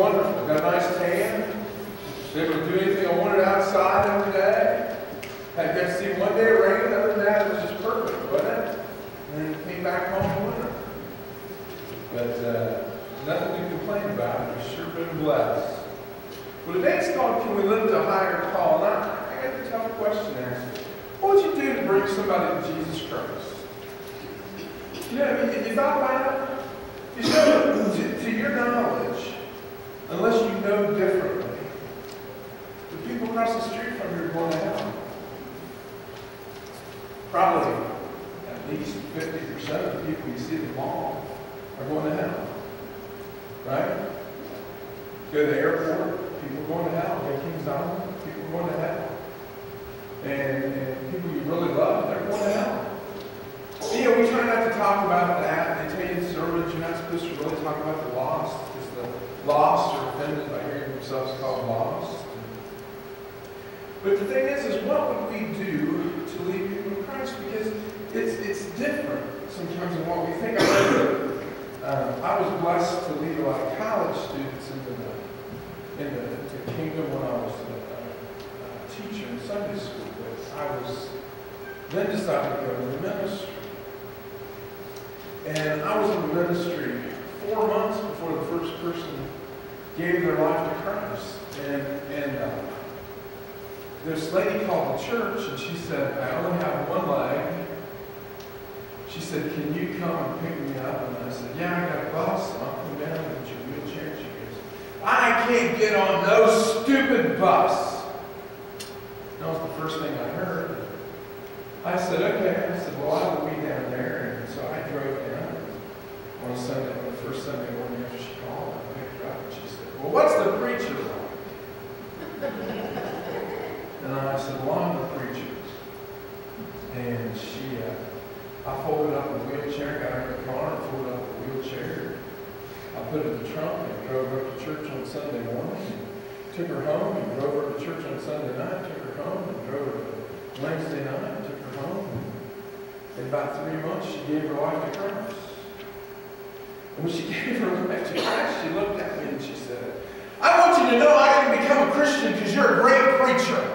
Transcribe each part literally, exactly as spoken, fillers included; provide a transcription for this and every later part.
wonderful. Got a nice tan. Was able to do anything I wanted outside every day. Had got to see one day of rain. Other than that, it was just perfect, wasn't it? And then came back home in winter. But uh, nothing to complain about. We've sure been blessed. Well, today's called Can We Live to a Higher Call? And I, I got a tough question to ask you. What would you do to bring somebody to Jesus Christ? You know, have you, you thought about it? You know, to, to your knowledge, unless you know differently, the people across the street from you are going to hell. Probably at least fifty percent of the people you see at the mall are going to hell. Right? Go to the airport, people going to hell. Go to King's Island, people going to hell. And, and people you really love, they're going to hell. You know, we try not to talk about that. They tell you in sermons you're not supposed to really talk about the lost, because the lost are offended by hearing themselves called lost. But the thing is, is what would we do to lead people to Christ? Because it's it's different sometimes than what we think. I know that um, I was blessed to lead a lot of college students into the in the, the kingdom when I was a, a teacher in Sunday school. But I was then decided to go to the ministry. And I was in the ministry four months before the first person gave their life to Christ. And, and uh, this lady called the church, and she said, I only have one leg. She said, can you come and pick me up? And I said, yeah, I got a bus. I'll come down and get your wheelchair. She goes, I can't get on no stupid bus. That was the first thing I heard. I said, okay. I said, well, I will be down there. And so I drove down on a Sunday, on the first Sunday morning after she called. I picked her up and she said, well, what's the preacher like? And I said, well, I'm the preacher. And she, uh, I folded up a wheelchair, got her in the car and folded up a wheelchair. I put it in the trunk and drove her to church on Sunday morning. And took her home and drove her to church on Sunday night. Took her home and drove her to Wednesday night. Took her home. In about three months, she gave her life to Christ. And when she gave her life to Christ, she looked at me and she said, I want you to know I can become a Christian because you're a great preacher.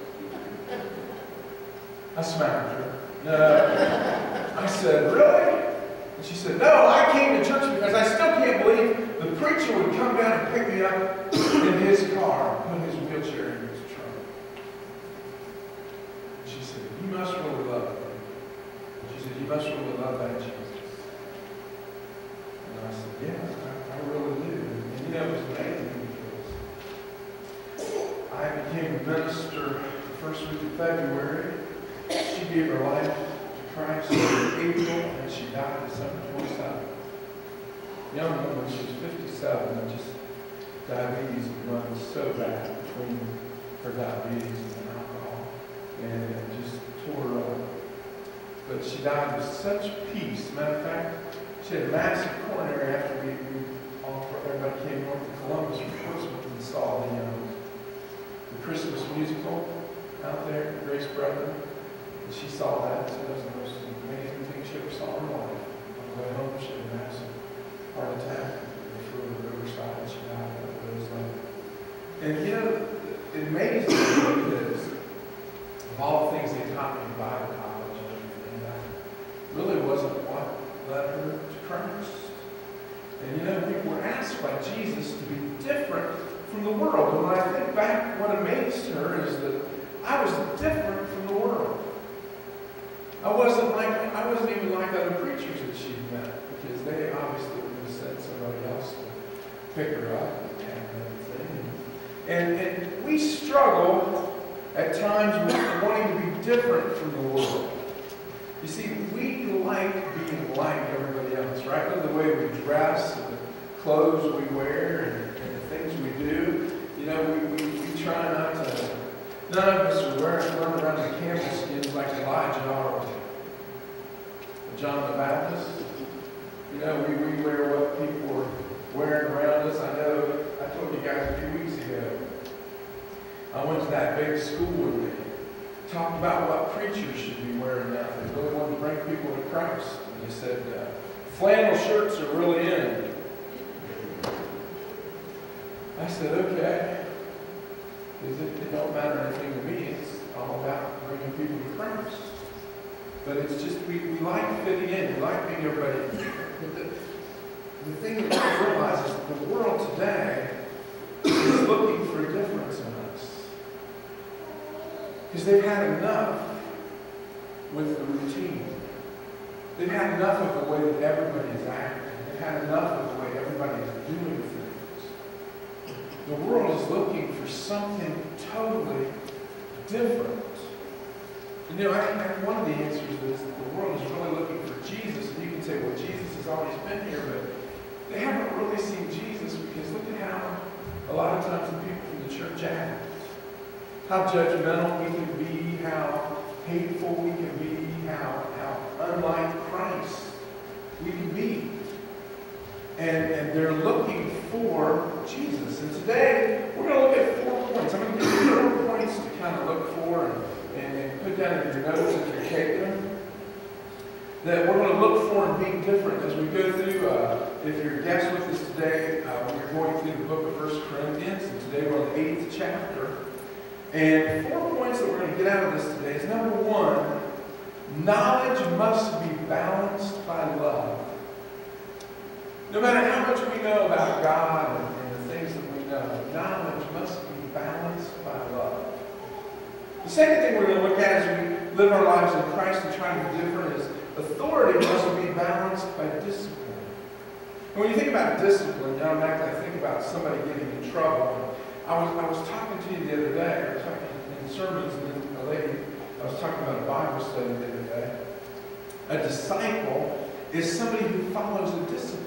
I smacked her. No. I said, really? And she said, no, I came to church because I still can't believe the preacher would come down and pick me up in his car and put his wheelchair in his trunk. And she said, you must really love him. She said, you must really love that Jesus. And I said, yeah, I, I really do. And you know, it was amazing because I became a minister the first week of February. She gave her life to Christ in April, and she died December twenty-seventh. Young woman, she was fifty-seven, and just diabetes runs so bad between her diabetes and alcohol, and it just tore her up. But she died with such peace. Matter of fact, she had a massive coronary after we, we all, everybody came north to Columbus from Portsmouth and saw the, um, the Christmas musical out there, Grace Brother. And she saw that. So that was the most amazing thing she ever saw in her life. On the way home, she had a massive heart attack. They flew her to the riverside and she died a couple days later. And you know, it amazes me because of all the things they taught me in Bible college and everything, that really wasn't what led her to Christ. And you know, people were asked by Jesus to be different from the world. And when I think back, what amazed her is that I was different from the world. I wasn't like I wasn't even like other preachers that she'd met, because they obviously would have sent somebody else to pick her up and everything. And, and we struggle at times with wanting to be different from the world. You see, we like being like everybody else, right? Look at the way we dress, and the clothes we wear, and, and the things we do. You know, we, we, we try not to. None of us are wearing running around in camel skins like Elijah or John the Baptist. You know, we, we wear what people are wearing around us. I know, I told you guys a few weeks ago, I went to that big school and they talked about what preachers should be wearing now. They really wanted to bring people to Christ. And they said, uh, flannel shirts are really in. I said, okay. Because it, it don't matter anything to me. It's all about bringing people to Christ. But it's just, we, we like fitting in. We like being everybody. But the, the thing that we realize is that the world today is looking for a difference in us. Because they've had enough with the routine. They've had enough of the way that everybody is acting. They've had enough of the way everybody is doing things. The world is looking for something totally different. And, you know, I, I, one of the answers is that the world is really looking for Jesus. And you can say, well, Jesus has always been here, but they haven't really seen Jesus, because look at how a lot of times the people from the church act. How judgmental we can be, how hateful we can be, how, how unlike Christ we can be. And, and they're looking for Jesus. And today, we're going to look at four points. I'm going to give you four points to kind of look for and, and, and put down in your notes if you're taking them. That we're going to look for and being different as we go through. Uh, if you're a guest with us today, uh, we're going through the book of First Corinthians. And today we're on the eighth chapter. And four points that we're going to get out of this today is, number one, knowledge must be balanced by love. No matter how much we know about God and, and the things that we know, knowledge must be balanced by love. The second thing we're going to look at as we live our lives in Christ and try to be different is authority must be balanced by discipline. And when you think about discipline, automatically I think about somebody getting in trouble. I was, I was talking to you the other day, I was talking in sermons, and then a lady, I was talking about a Bible study the other day. A disciple is somebody who follows a discipline.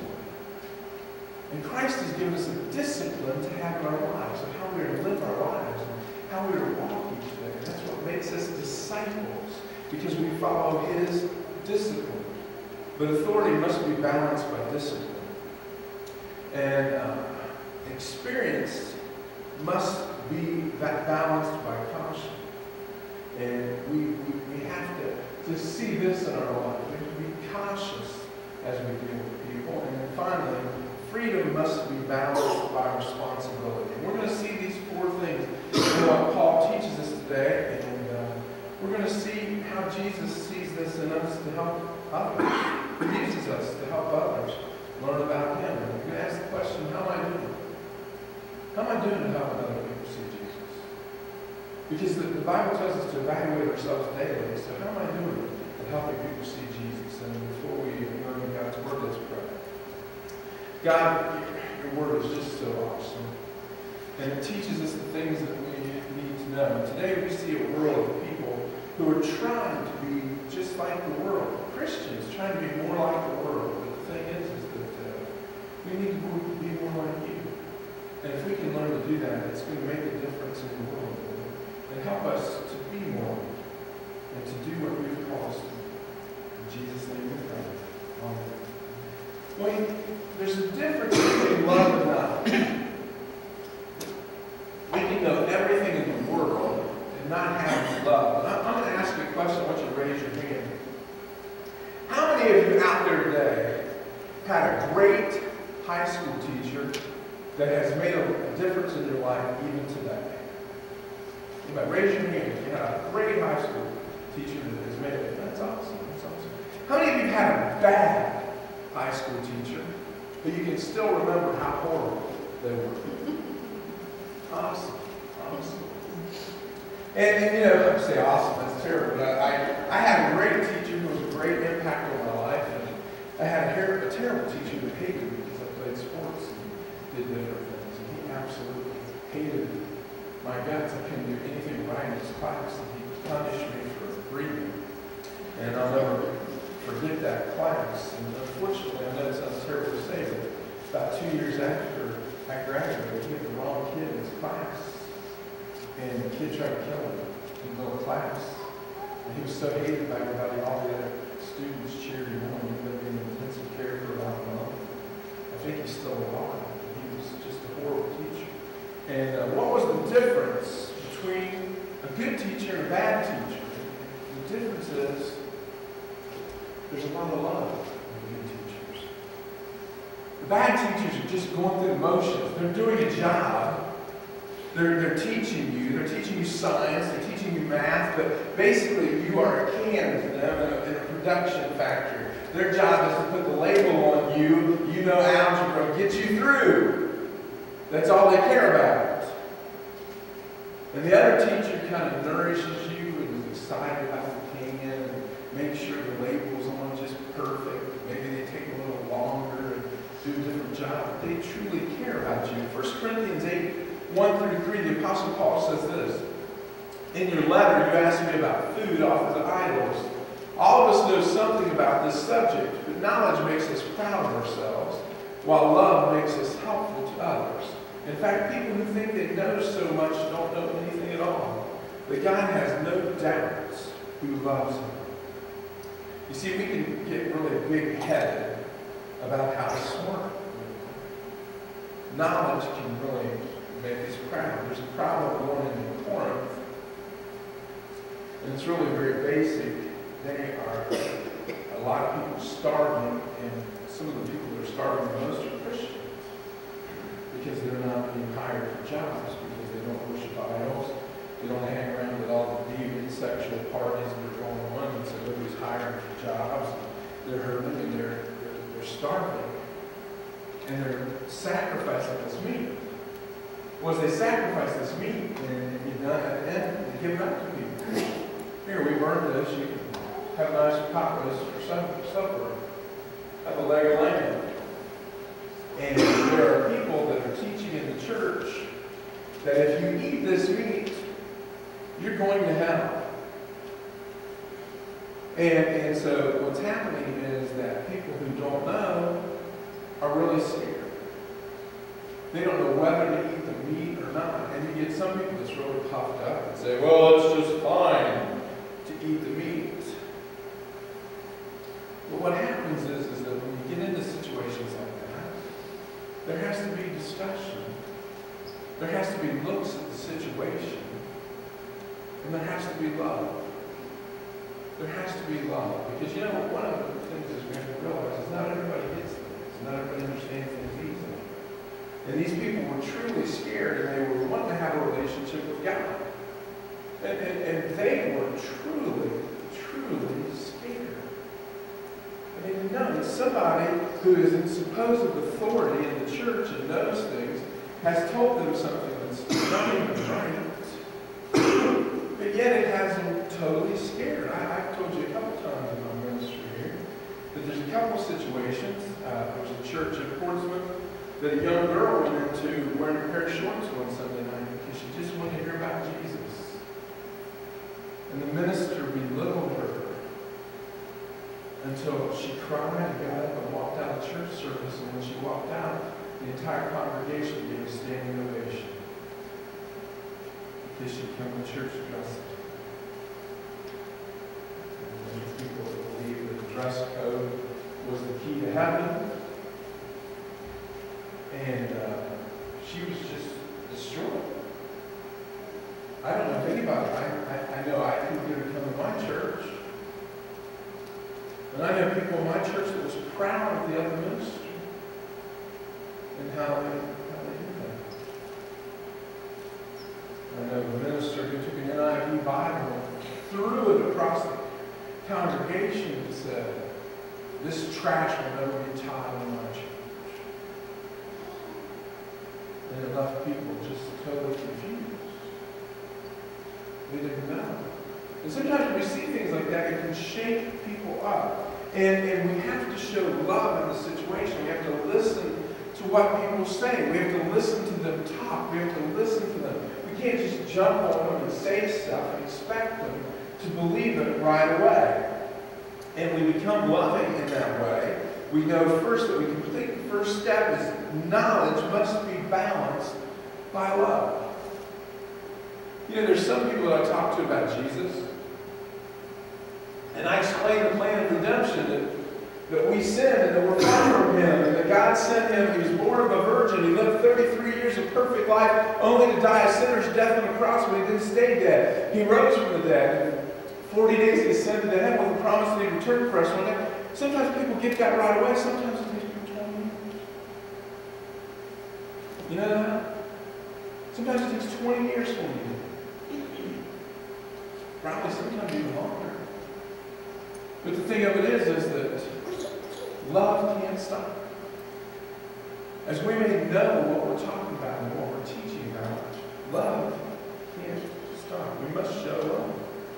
And Christ has given us a discipline to have in our lives, of how we're to live our lives, and how we're to walk each day. And that's what makes us disciples, because we follow His discipline. But authority must be balanced by discipline. And uh, experience must be that balanced by caution. And we, we, we have to, to see this in our life. We have to be cautious as we deal with people. And then finally, freedom must be balanced by responsibility. And we're going to see these four things in what Paul teaches us today. And uh, we're going to see how Jesus sees this in us to help others. He uses us to help others learn about Him. And we're going to ask the question, how am I doing? How am I doing to help other people see Jesus? Because the, the Bible tells us to evaluate ourselves daily. So how am I doing at helping people see Jesus? And before we go into God's Word, let's pray. God, your Word is just so awesome. And it teaches us the things that we need to know. And today we see a world of people who are trying to be just like the world. Christians trying to be more like the world. But the thing is, is that uh, we need to be more like you. And if we can learn to do that, it's going to make a difference in the world. And help us to be more and to do what we've called us to do. In Jesus' name we pray. Amen. Well, there's a difference between love and knowledge. We can know everything in the world and not have love. And I'm, I'm going to ask you a question. I want you to raise your hand. How many of you out there today had a great high school teacher that has made a, a difference in your life even today? Anybody, raise your hand if you had a great high school teacher that has made it. That's awesome. That's awesome. How many of you had a bad high school teacher, but you can still remember how horrible they were? Awesome. Awesome. And, and you know, I say awesome, that's terrible, but I, I, I had a great teacher who was a great impact on my life, and I had a, a terrible teacher who hated me because I played sports and did different things, and he absolutely hated my guts. I couldn't do anything right in his class, and he punished me for breathing. And I'll never forget that class. And unfortunately, I know it sounds terrible to say, but about two years after I graduated, he had the wrong kid in his class. And the kid tried to kill him in the middle of class. And he was so hated by everybody, all the other students cheered him on. He lived in intensive care for about a month. I think he's still alive. He was just a horrible teacher. And uh, what was the difference between a good teacher and a bad teacher? The difference is there's a lot of love in good teachers. The bad teachers are just going through the motions. They're doing a job. They're, they're teaching you. They're teaching you science. They're teaching you math. But basically, you are a can to them in a, in a production factory. Their job is to put the label on you. You know algebra. Get you through. That's all they care about. And the other teacher kind of nourishes you and is excited about the can and make sure the label's on just perfect. Maybe they take a little longer and do a different job. But they truly care about you. First Corinthians eight, one through three, the Apostle Paul says this. In your letter, you asked me about food offered to idols. All of us know something about this subject, but knowledge makes us proud of ourselves, while love makes us helpful to others. In fact, people who think they know so much don't know anything at all. But God has no doubts who loves him. You see, we can get really big-headed about how smart. Knowledge can really make us proud. There's a problem going in Corinth, and it's really very basic. They are a lot of people starving, and some of the people that are starving the most are Christians because they're not being hired for jobs, because they don't worship idols. They don't hang around with all the deviant sexual parties that are going on, and so nobody's hiring for jobs. They're hurting, and they're, they're, they're starving. And they're sacrificing this meat. Once they sacrifice this meat, and you know, at the end, they give it up to people. Here, we burned this. You can have a nice pot roast for supper. Have a leg of lamb. And there are people that are teaching in the church that if you eat this meat, you're going to hell. And, and so what's happening is that people who don't know are really scared. They don't know whether to eat the meat or not. And you get some people that's really puffed up and say, well, it's just fine to eat the meat. But what happens is, is that when you get into situations like that, there has to be discussion. There has to be looks at the situation. And there has to be love. There has to be love. Because, you know, one of the things that we have to realize is not everybody gets things. Not everybody understands things easily. And these people were truly scared, and they were wanting to have a relationship with God. And, and, and they were truly, truly scared. And they didn't know that somebody who is in supposed authority in the church and knows things has told them something that's not even right. But yet it has them totally scared. I, I've told you a couple times in my ministry here that there's a couple situations. Uh, there was a church in Portsmouth that a young girl went into wearing a pair of shorts one Sunday night because she just wanted to hear about Jesus. And the minister belittled her until she cried and got up and walked out of church service. And when she walked out, the entire congregation gave a standing ovation because she'd come to church dressed. And there's people that believe that the dress code was the key to heaven. And uh, she was just destroyed. I don't know if anybody, I, I, I know I couldn't get her to come to my church. And I know people in my church that was proud of the other ministry and how they, how they did that. I know the minister who took an N I V Bible, threw it across the congregation and said, this trash will never be taught in my church. And it left people just totally confused. They didn't know. And sometimes when we see things like that, it can shake people up. And, and we have to show love in the situation. We have to listen to what people say. We have to listen to them talk. We have to listen to them. We can't just jump on them and say stuff and expect them to believe it right away. And we become loving in that way. We know first that we complete the first step is knowledge must be balanced by love. You know, there's some people that I talk to about Jesus, and I explain the plan of redemption, that, that we sinned and that we're far from Him, and that God sent Him. He was born of a virgin. He lived thirty-three years of perfect life, only to die a sinner's death on the cross, but He didn't stay dead. He rose from the dead. And forty days He ascended to heaven with the promise that He'd return for us one day. Sometimes people get that right away. Sometimes it takes people twenty years. You know that? Sometimes it takes twenty years for you. Probably sometimes even longer. But the thing of it is, is that love can't stop. As we may know what we're talking about and what we're teaching about, love can't stop. We must show love.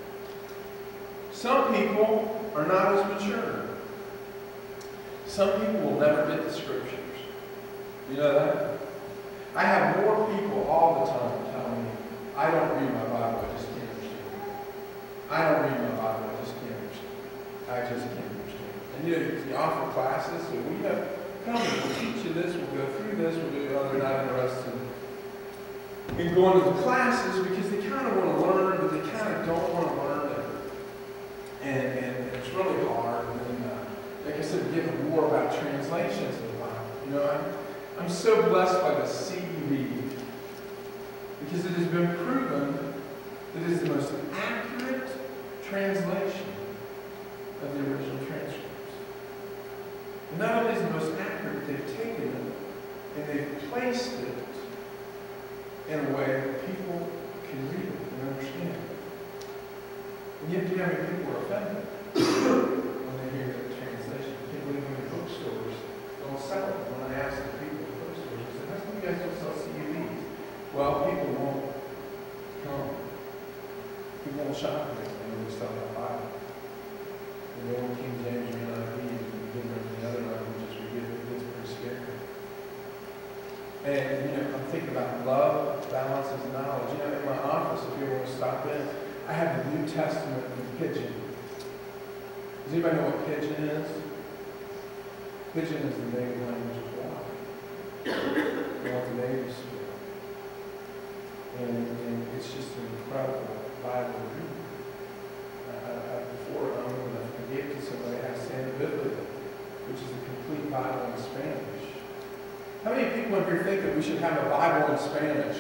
Some people are not as mature. Some people will never get the scriptures. You know that? I have more people all the time telling me, I don't read my Bible, I just can't understand. I don't read my Bible, I just can't understand. I just can't understand. And you know, you offer classes, so we have, come, we'll teach you this, we'll go through this, we'll do it. Oh, they're not interested in going to the classes because they kind of want to learn, but they kind of don't want to learn it. And, and it's really hard. And uh, like I said, we get a war about translations of the Bible. You know, I'm, I'm so blessed by the C E V because it has been proven that it is the most accurate translation of the original transcripts. And not only is it the most accurate, they've taken it and they've placed it in a way that people can read it and understand it. And yet, do you know how many people are offended when they hear the translation? You can't believe how many bookstores don't sell it. When I ask the people at the bookstores, I say, how come you guys don't sell C D Vs? Well, people won't come. People won't shop with it when we sell that Bible. And the old King James or N I V, and you get rid of the other languages, we get it, it's pretty scary. And, you know, I'm thinking about love, balances, knowledge. You know, in my office, if you ever want to stop in, I have the New Testament in Pidgin. Does anybody know what Pidgin is? Pidgin is the native language of Hawaii. What the natives speak. And, and it's just an incredible Bible reading. I, I, before um, when I gave it to somebody, I asked Santa Biblia, which is a complete Bible in Spanish. How many people in here think that we should have a Bible in Spanish?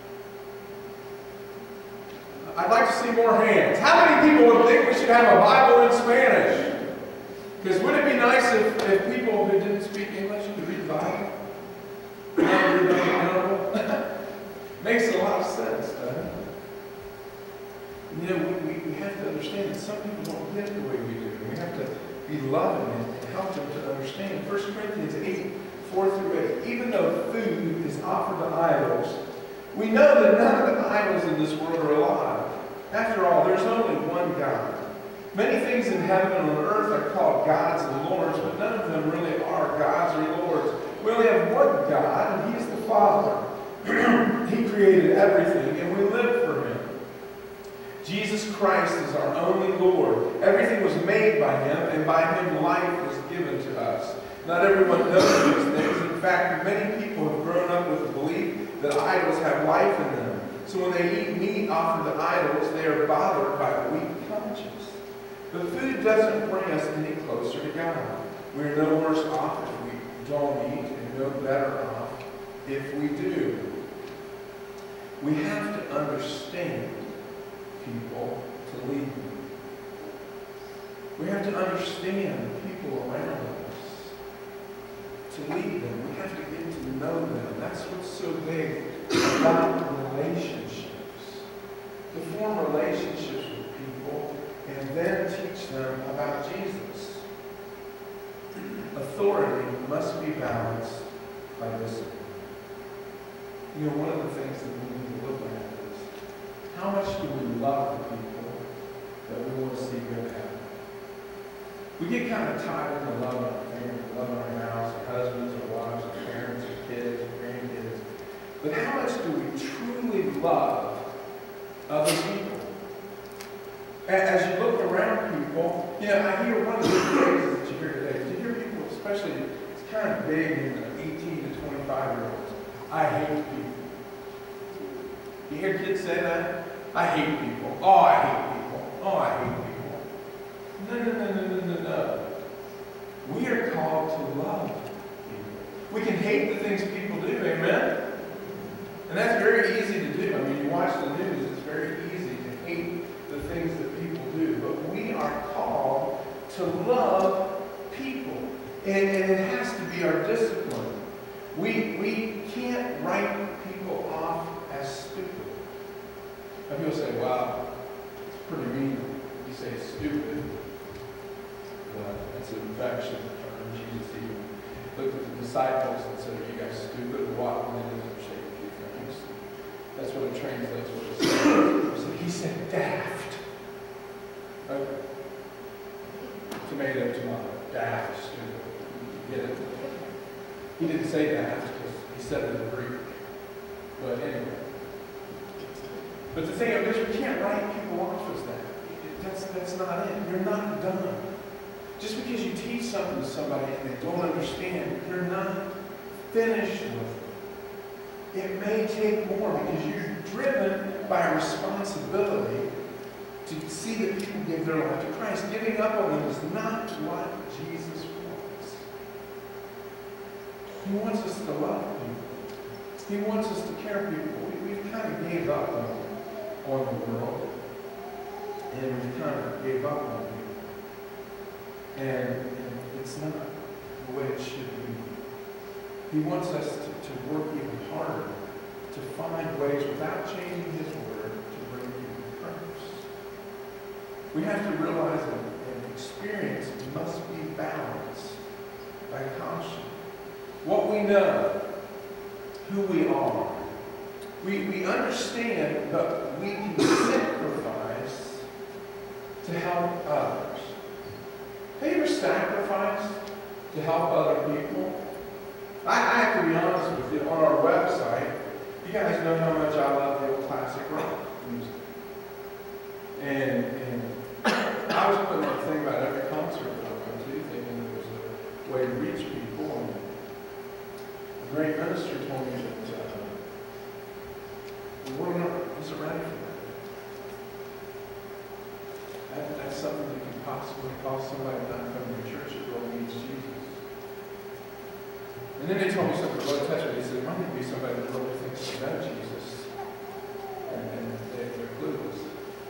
I'd like to see more hands. How many people would think we should have a Bible in Spanish? Because wouldn't it be nice if, if people who didn't speak English could read the Bible? Makes a lot of sense, doesn't it? You know, we, we, we have to understand that some people don't get the way we do. We have to be loving and help them to understand. First Corinthians eight, four through eight. Even though food is offered to idols, we know that none of the idols in this world are alive. After all, there's only one God. Many things in heaven and on earth are called gods and lords, but none of them really are gods or lords. We only have one God, and He is the Father. He created everything, and we live for Him. Jesus Christ is our only Lord. Everything was made by Him, and by Him life was given to us. Not everyone knows these things. In fact, many people have grown up with the belief that idols have life in them. So when they eat meat offered to idols, they are bothered by a weak conscience. But food doesn't bring us any closer to God. We are no worse off if we don't eat, and no better off if we do. We have to understand people to lead them. We have to understand the people around us to lead them. We have to get to know them. That's what's so big about relationships. To form relationships with people and then teach them about Jesus. Authority must be balanced by discipline. You know, one of the things that we need to look at is how much do we love the people that we want to see go to heaven? We get kind of tied into loving our family, loving our house, our husbands, our wives, our parents, our kids, our grandkids. But how much do we truly love other people? As you look around people, you know, I hear one of the phrases that you hear today. You hear people, especially, it's kind of big in the eighteen to twenty-five year olds. I hate people. You hear kids say that? I hate people. Oh, I hate people. Oh, I hate people. No, no, no, no, no, no, no. We are called to love people. We can hate the things people do, amen? And that's very easy to do. I mean, you watch the news, it's very easy to hate the things that people do. But we are called to love people. And, and it has to be our discipline. We, we can't write people off as stupid. Now people say, wow, it's pretty mean. You say stupid. Well, that's an infection term. Jesus even looked at the disciples and said, are you guys stupid or what? And they didn't shake a few things. That's what it translates what it says. So he said daft. Okay. Tomato, tomato. Daft, stupid. You get it? He didn't say daft because he said it in Greek. But anyway. But the thing of it is, we can't write people off as that. That's, that's not it. You're not done. Just because you teach something to somebody and they don't understand, you're not finished with it. It may take more because you're driven by a responsibility to see that people give their life to Christ. Giving up on them is not what Jesus wants. He wants us to love people. He wants us to care for people. We, we kind of gave up on, on the world. And we kind of gave up on people. And, and it's not the way it should be. He wants us to, to work even harder, to find ways without changing His Word to bring people to Christ. We have to realize that an experience must be balanced by caution. What we know, who we are, we, we understand, but we can sacrifice to help others. Have you ever sacrificed to help other people? I, I have to be honest with you, on our website, you guys know how much I love the old classic rock music. And, and I was putting a thing about every concert that I went to, thinking it was a way to reach people. And a great minister told me that uh, the world isn't ready for that. that. That's something that could possibly cause somebody not to come to your church that really needs Jesus. And then they told me something really touching. They said, there might be somebody that really thinks they know Jesus. And, and they, they're clueless.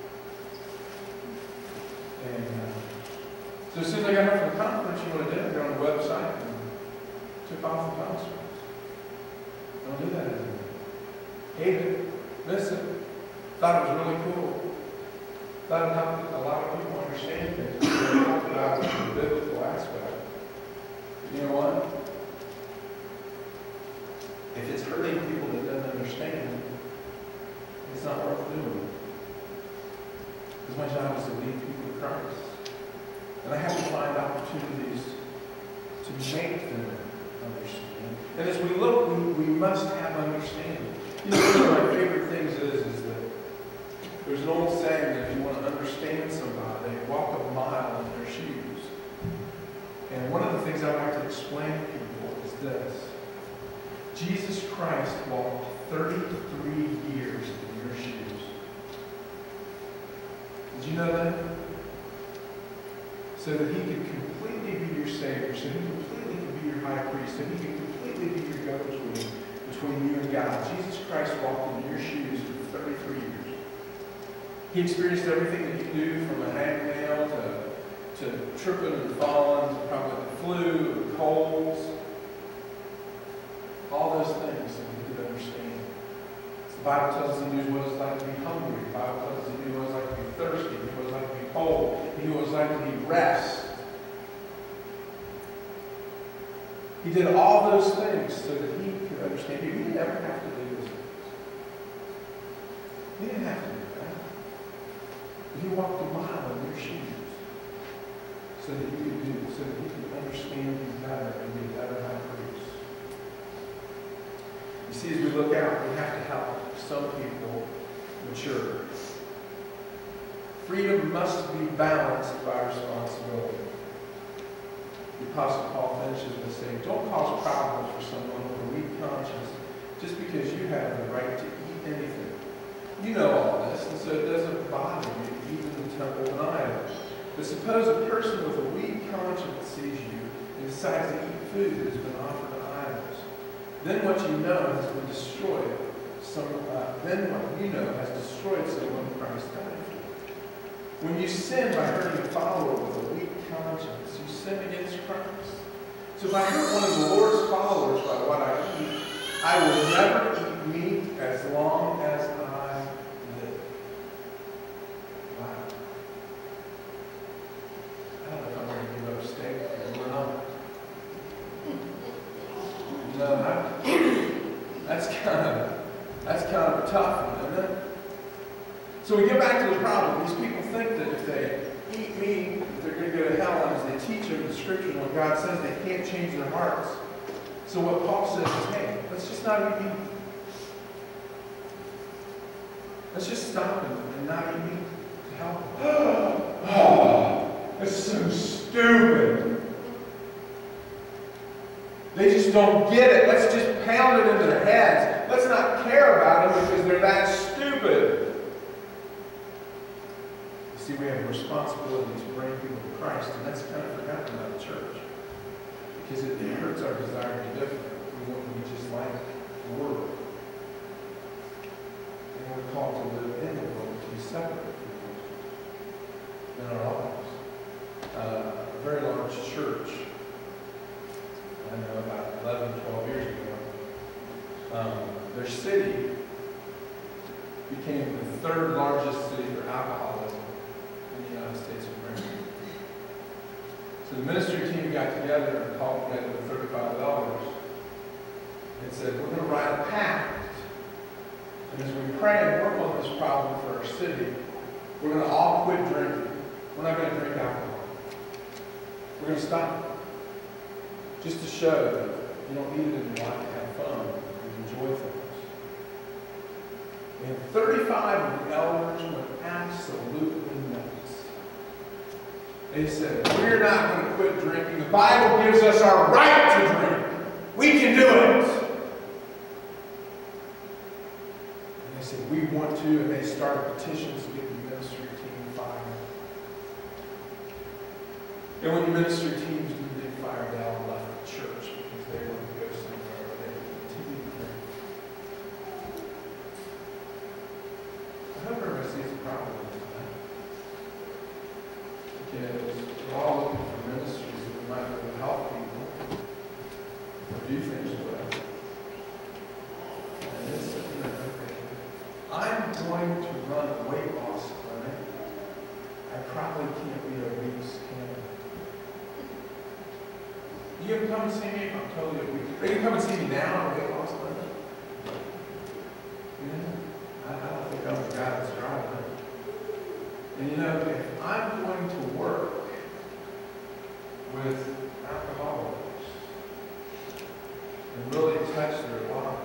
And uh, so as soon as I got home from the conference, you know what I did? I got on the website and took off the concert. I don't do that anymore. Hate it. Listen. Thought it was really cool. Thought it helped a lot of people understand things. We talked about the biblical aspect. You know what? If it's hurting people that don't understand, it's not worth doing. Because my job is to lead people to Christ. And I have to find opportunities to make them understand. And as we look, we, we must have understanding. You know, one of my favorite things is, is that there's an old saying that if you want to understand somebody, walk a mile in their shoes. And one of the things I like to explain to people is this. Jesus Christ walked thirty-three years in your shoes. Did you know that? So that He could completely be your Savior, so He completely could be your high priest, so He could completely be your go-between between you and God. Jesus Christ walked in your shoes for thirty-three years. He experienced everything that you do, from a hangnail to, to tripping and falling, to probably the flu, and colds. All those things that we could understand. The Bible tells us He knew what it's like to be hungry. The Bible tells us He knew what it's like to be thirsty. He knew what it's like to be cold. He knew what it's like to be rest. He did all those things so that He could understand you. He didn't ever have to do those things. He didn't have to do that. But He walked a mile in your shoes so that He could do it, so that He could understand you better and be a better high priest. You see, as we look out, we have to help some people mature. Freedom must be balanced by responsibility. The Apostle Paul finishes by saying, don't cause problems for someone with a weak conscience just because you have the right to eat anything. You know all this, and so it doesn't bother you to eat in the temple of an idol. But suppose a person with a weak conscience sees you and decides to eat food that has been offered to idols. Then what you know has been destroyed. Some, uh, then what you know has destroyed someone Christ died for. When you sin by hurting a follower with a weak conscience, you sin against Christ. So if I hurt one of the Lord's followers by what I eat, I will never eat meat as long as I live. Wow. I don't know if I'm going to give up steak or not. No, that, that's kind of that's kind of a tough one, isn't it? So we get back to the problem. These people think that if they eat meat, they're going to go to hell, and as they teach them the scriptures, when God says they can't change their hearts. So what Paul says is, hey, let's just not eat meat. Let's just stop and, and not eat meat to help. Oh, that's so stupid. They just don't get it. Let's just pound it into their heads. Let's not care about them because they're that stupid. You see, we have a responsibility to bring people to Christ, and that's kind of forgotten about the church. Because it, it hurts our desire to be different. We want to be just like the world. And we're called to live in the world, to be separate from the world in our lives. Uh, a very large church, I don't know, about eleven, twelve years ago, um, their city became the third largest city for alcoholism in the United States of America. So the ministry team got together and called together with thirty-five dollars and said, we're going to write a pact. And as we pray and work on this problem for our city, we're going to all quit drinking. We're not going to drink alcohol. We're going to stop. Just to show that you don't need it in your life to have fun and enjoy things. And thirty-five of the elders went absolutely nuts. They said, we're not going to quit drinking. The Bible gives us our right to drink. We can do it. And they said, we want to, and they started petitions to get the ministry team fired. And when the ministry teams did get fired, they all left the church because they wanted to go somewhere where they could continue to drink. I hope everybody sees the problem with that. Because we're all looking for ministries that we might be able to help people or do things with. And it's something that I'm going to run a weight loss clinic. I probably can't be obese, can I? You can come and see me if I'm totally obese. Or you can come and see me now on a weight loss clinic. Yeah, I, I don't think I'm the guy that's driving it. And you know, if I'm going to work with alcoholics and really touch their lives,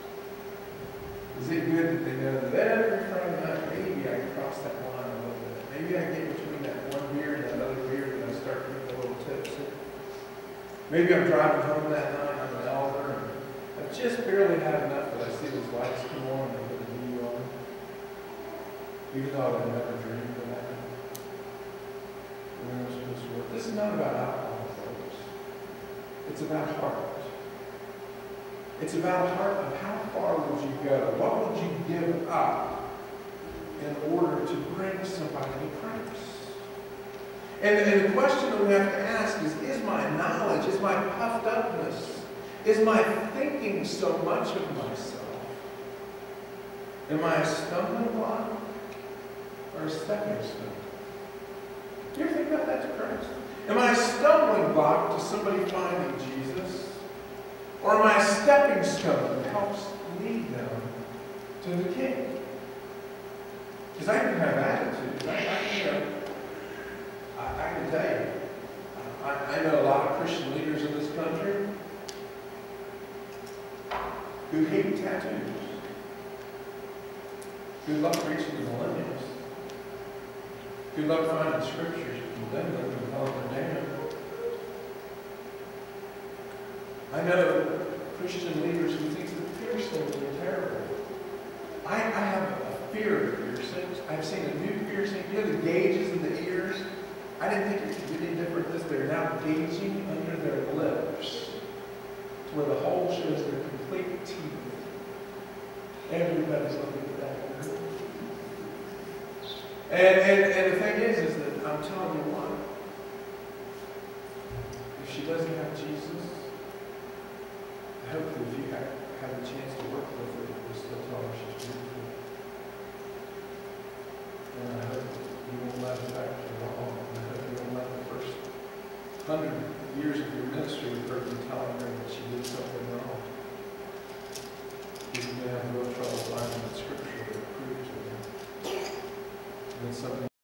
is it good that they know that every Friday night, maybe I can cross that line a little bit. Maybe I get between that one beer and that other beer and I start getting a little tipsy. Maybe I'm driving home that night, I'm an elder, and I've just barely had enough that I see those lights come on and I put the V on. Even though I've never dreamed of that. When I'm supposed to work. This is not about alcohol, folks. It's about heart. It's about heart of how far would you go? What would you give up in order to bring somebody to Christ? And, and the question that we have to ask is, is my knowledge, is my puffed upness, is my thinking so much of myself? Am I a stumbling block or a stepping stone? Do you ever think about that to Christ? Am I a stumbling block to somebody finding Jesus? Or am I a stepping stone that helps lead them to the King? Because I can have attitudes. I, I, you know, I, I can tell you, I, I know a lot of Christian leaders in this country who hate tattoos. Who love preaching to millennials. Who love finding scriptures to condemn them and call them damned. I know Christian leaders who think that piercings are terrible. I, I have a fear of piercings. I've seen a new piercing. You know the gauges in the ears? I didn't think it could be any different than this. They're now gauging under their lips to where the hole shows their complete teeth. Everybody's looking at that. And, and, and the thing is, is that I'm telling you what, if she doesn't have Jesus, I hope that if you have, have a chance to work with her, you'll still tell her she's beautiful. And I hope that you won't let her back to wrong. And I hope you won't let the first hundred years of your ministry with her be telling her that she did something wrong. You're going to have real trouble finding the scripture that proves it. And it's something